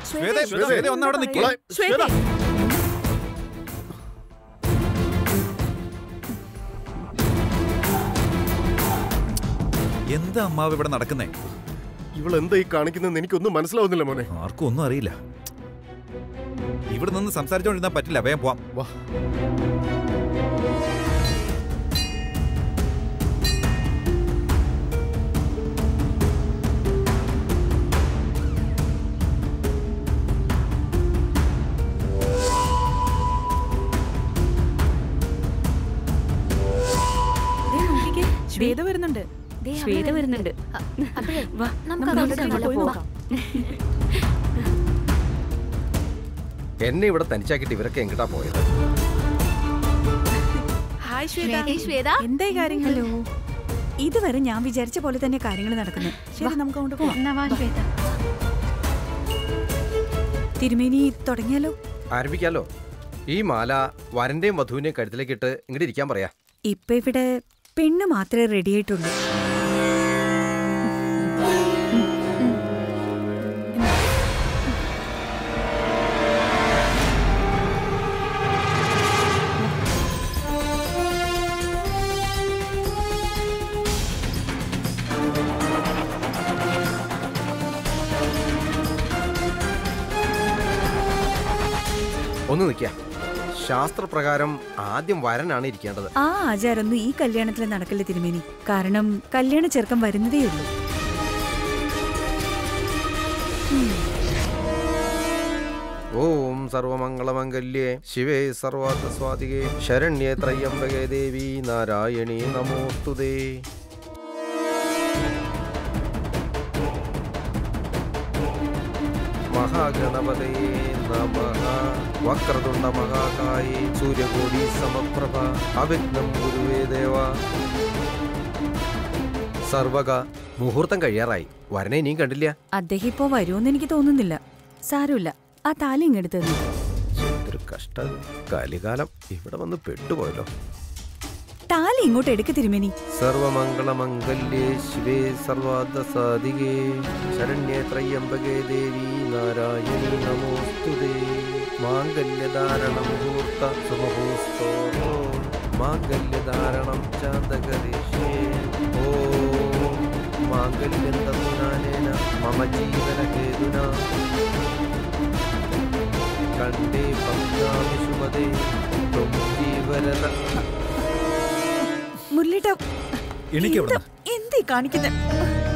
എന്താ അമ്മാവ് ഇവിടെ നടക്കുന്നേ? ഇവളെന്താ ഈ കാണിക്കുന്നതെന്ന് എനിക്കൊന്നും മനസ്സിലാവുന്നില്ല മോനെ. ആർക്കും ഒന്നും അറിയില്ല. ഇവിടെ നിന്ന് സംസാരിച്ചോണ്ടിരുന്നാ പറ്റില്ല. വേഗം പോവാം. വാ. ശ്വേത വരുന്നുണ്ട്. എന്നെ ഇവിടെ തനിച്ചാക്കിട്ട് ഇവരൊക്കെ എങ്ങോട്ടാ പോയത്? എന്തായി കാര്യങ്ങൾ? ഇതുവരെ ഞാൻ വിചാരിച്ച പോലെ തന്നെ കാര്യങ്ങൾ നടക്കുന്നു. ശരി, നമുക്ക് അങ്ങോട്ട് പോവാം. തിരുമേനി തുടങ്ങിയാലോ? ആരംഭിക്കാലോ. ഈ മാല വരന്റെയും വധുവിന്റെയും കഴുത്തിലേക്ക് ഇട്ട് ഇങ്ങോട്ട് ഇരിക്കാൻ പറയാ. ഇപ്പൊ ഇവിടെ പെണ്ണ് മാത്രമേ റെഡി ആയിട്ടുള്ളൂ. ഒന്ന് നിൽക്കാം. ശാസ്ത്രപ്രകാരം ആദ്യം വരനാണ് ഇരിക്കേണ്ടത്. ആ ആചാരൊന്നും ഈ കല്യാണത്തിൽ നടക്കില്ല തിരുമേനി. കാരണം കല്യാണ ചെറുക്കം വരുന്നതേ ഉള്ളൂ. ഓം സർവമംഗളമംഗല്യേ ശിവേ സർവാർത്ഥസ്വാതികേ ശരണ്യേ ത്രയംബകേ ദേവി നാരായണീ നമോസ്തുതേ. മഹാഗണപതേ നമഃ. വക്രതുണ്ട മഹാകായേ സൂര്യകോടി സമപ്രഭ അവിഘ്നം ഗുരുവേ ദേവ. സർവക മുഹൂർത്തം കഴിയാറായി. വരനെ ഇനിയും കണ്ടില്ല. അദ്ദേഹം ഇപ്പോ വരുമെന്ന് എനിക്ക് തോന്നുന്നില്ല. സാരമില്ല, ആ താലി ഇങ്ങെടുത്ത് തന്നു. എന്തൊരു കഷ്ടം. കലികാലം ഇവിടെ വന്ന് പെട്ടുപോയല്ലോ. താലി ഇങ്ങോട്ട് എടുക്ക തിരുമേനി. സർവമംഗളമംഗല്യേ ശിവേ സർവാർത്ഥസാധികേ ശരണ്യേ ത്രയംബകേ ദേവി നാരായണീ നമോസ്തുതേ. മാംഗല്യധാരണം മുഹൂർത്ത സുമുഹൂർത്തോ മാംഗല്യധാരണം ചാന്തകരിഷ്യേ. ഓം മാംഗല്യം തന്നുനാനേന മമ ജീവനഹേതുന കണ്ഠേ പദ്മാമി സുമതേ ത്വം ജീവരത. മുരളിട്ടോ, എന്തീ കാണിക്കുന്നത്?